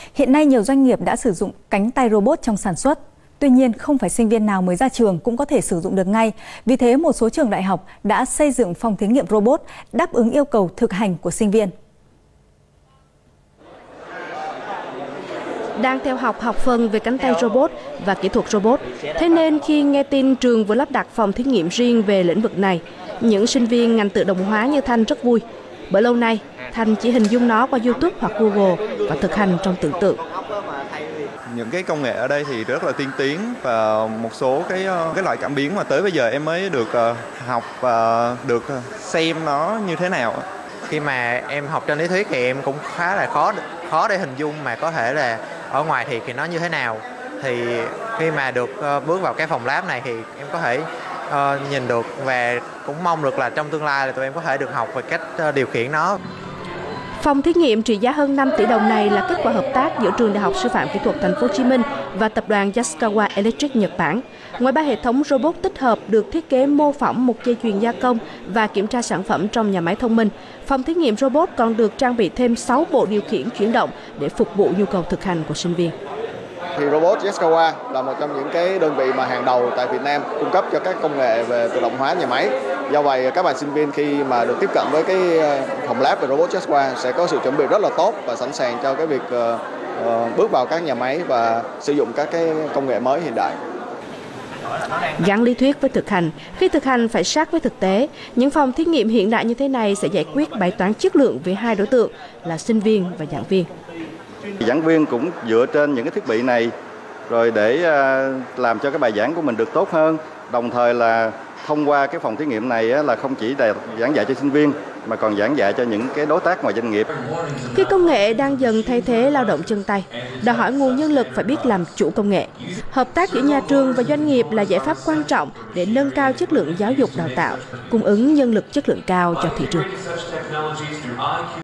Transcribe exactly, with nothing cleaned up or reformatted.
Hiện nay nhiều doanh nghiệp đã sử dụng cánh tay robot trong sản xuất. Tuy nhiên, không phải sinh viên nào mới ra trường cũng có thể sử dụng được ngay. Vì thế, một số trường đại học đã xây dựng phòng thí nghiệm robot đáp ứng yêu cầu thực hành của sinh viên. Đang theo học học phần về cánh tay robot và kỹ thuật robot. Thế nên khi nghe tin trường vừa lắp đặt phòng thí nghiệm riêng về lĩnh vực này, những sinh viên ngành tự động hóa như Thanh rất vui. Bởi lâu nay, Thanh chỉ hình dung nó qua YouTube hoặc Google và thực hành trong tưởng tượng. Những cái công nghệ ở đây thì rất là tiên tiến và một số cái cái loại cảm biến mà tới bây giờ em mới được học và được xem nó như thế nào. Khi mà em học trên lý thuyết thì em cũng khá là khó khó để hình dung mà có thể là ở ngoài thì thì nó như thế nào. Thì khi mà được bước vào cái phòng lab này thì em có thể uh, nhìn được và cũng mong được là trong tương lai là tụi em có thể được học về cách uh, điều khiển nó. Phòng thí nghiệm trị giá hơn năm tỷ đồng này là kết quả hợp tác giữa Trường Đại học Sư phạm Kỹ thuật Thành phố Hồ Chí Minh và tập đoàn Yaskawa Electric Nhật Bản. Ngoài ba hệ thống robot tích hợp được thiết kế mô phỏng một dây chuyền gia công và kiểm tra sản phẩm trong nhà máy thông minh, phòng thí nghiệm robot còn được trang bị thêm sáu bộ điều khiển chuyển động để phục vụ nhu cầu thực hành của sinh viên. Thì robot Yaskawa là một trong những cái đơn vị mà hàng đầu tại Việt Nam cung cấp cho các công nghệ về tự động hóa nhà máy. Do vậy, các bạn sinh viên khi mà được tiếp cận với cái phòng lab về robot Yaskawa sẽ có sự chuẩn bị rất là tốt và sẵn sàng cho cái việc uh, bước vào các nhà máy và sử dụng các cái công nghệ mới hiện đại. Gắn lý thuyết với thực hành, khi thực hành phải sát với thực tế, những phòng thí nghiệm hiện đại như thế này sẽ giải quyết bài toán chất lượng với hai đối tượng là sinh viên và giảng viên. Giảng viên cũng dựa trên những cái thiết bị này rồi để làm cho cái bài giảng của mình được tốt hơn. Đồng thời là thông qua cái phòng thí nghiệm này là không chỉ là giảng dạy cho sinh viên mà còn giảng dạy cho những cái đối tác ngoài doanh nghiệp. Khi công nghệ đang dần thay thế lao động chân tay, đòi hỏi nguồn nhân lực phải biết làm chủ công nghệ. Hợp tác giữa nhà trường và doanh nghiệp là giải pháp quan trọng để nâng cao chất lượng giáo dục đào tạo, cung ứng nhân lực chất lượng cao cho thị trường.